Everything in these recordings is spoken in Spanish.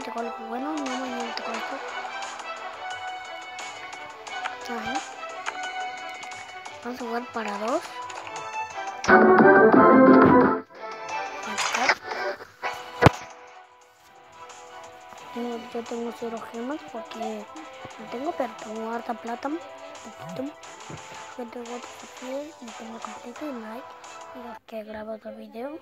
tengo algo bueno, no mañana tengo esto. Ahí. Vamos a jugar para 2. Yo tengo 0 gemas porque no tengo, pero tengo harta plata. Un poquito. Yo tengo otro perfil y tengo completo y like. Y los que grabo otro video.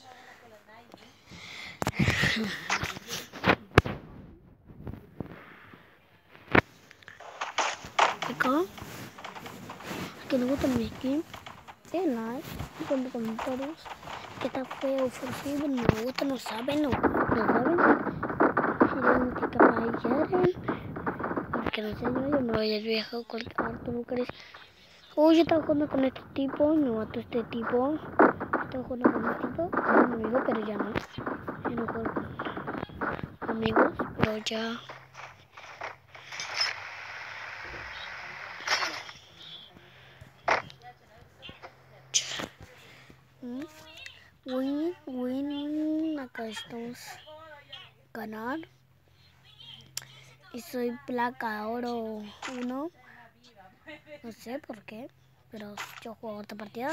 Acá, que no gusta mi skin, den like, pongan comentarios, que está feo, ofensivo, no me gusta, no saben, no saben, si capaz quieren, porque no sé, yo no voy a viejo con harto mujeres. Uy, yo estaba jugando con este tipo, me mató este tipo, estaba jugando con este tipo, con un amigo, pero ya no juego con amigos, pero ya. Win, acá estamos ganar y soy placa oro 1, no sé por qué, pero yo juego otras partidas.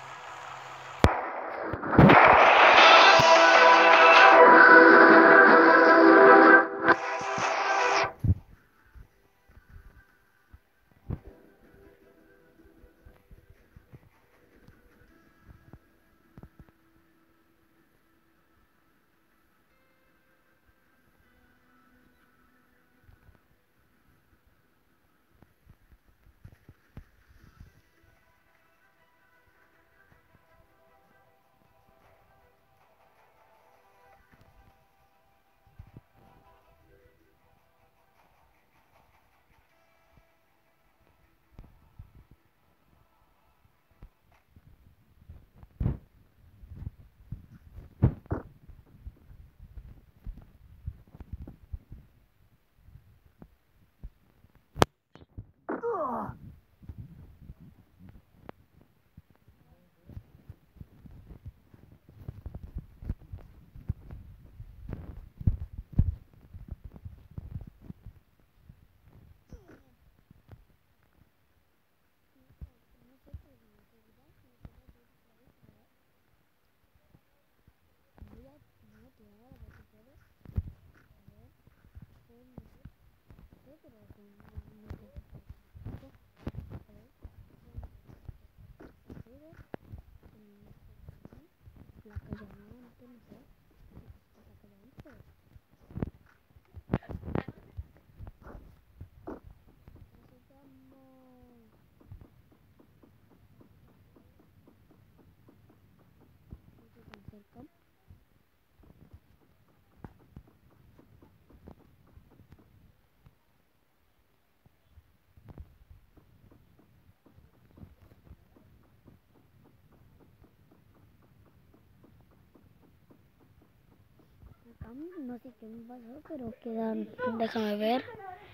No sé qué me pasó, pero quedan, déjame ver,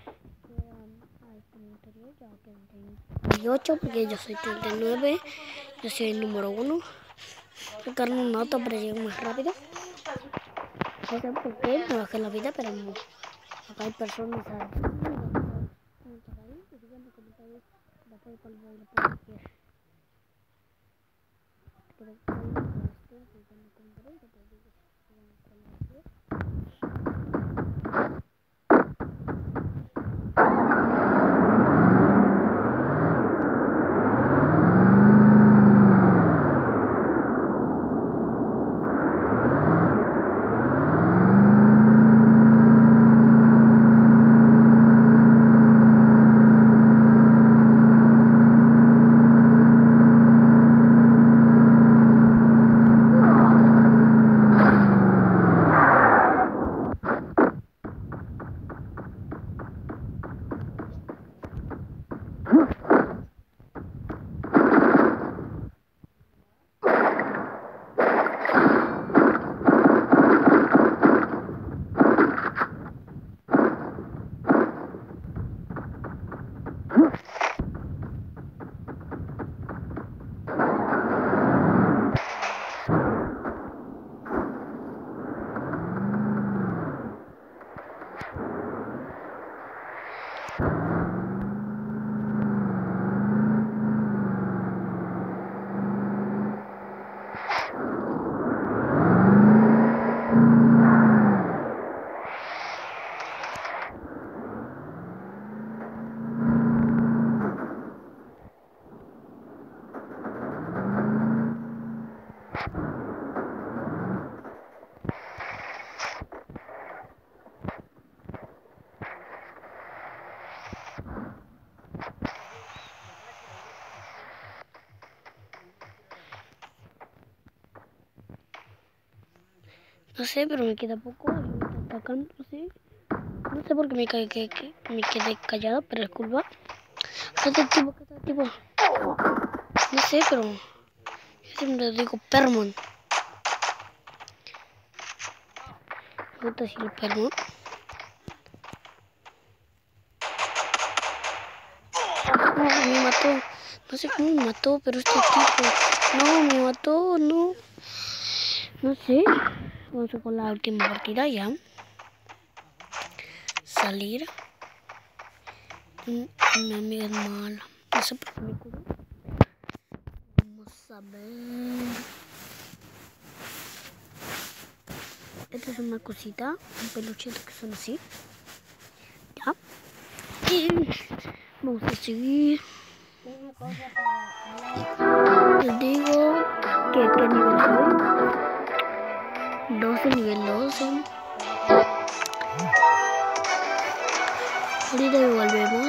quedan al comentario, ya quedan 38 porque yo soy 39, yo soy el número 1. Sacaron un auto para llegar más rápido. No sé por qué me bajé la vida, pero no. Acá hay personas ahí. Díganme en comentarios después cuál baile pueden hacer. Pero No sé, pero me queda poco. Me está atacando, ¿sí? No sé por qué me quedé callado, pero es culpa. ¿Qué tal tipo? No sé, pero yo siempre digo Permon. Me gusta decirlo Permon. No, me mató. No sé cómo me mató, pero este tipo. No, me mató, no. No sé. Vamos a con la última partida ya. Salir. Mi amiga es mala. No sé por qué me curó. Vamos a ver. Esta es una cosita. Un peluchito que son así. Ya. Y vamos a seguir. Una cosa para Les digo que qué nivel soy. 12, nivel 12. Ahorita volvemos.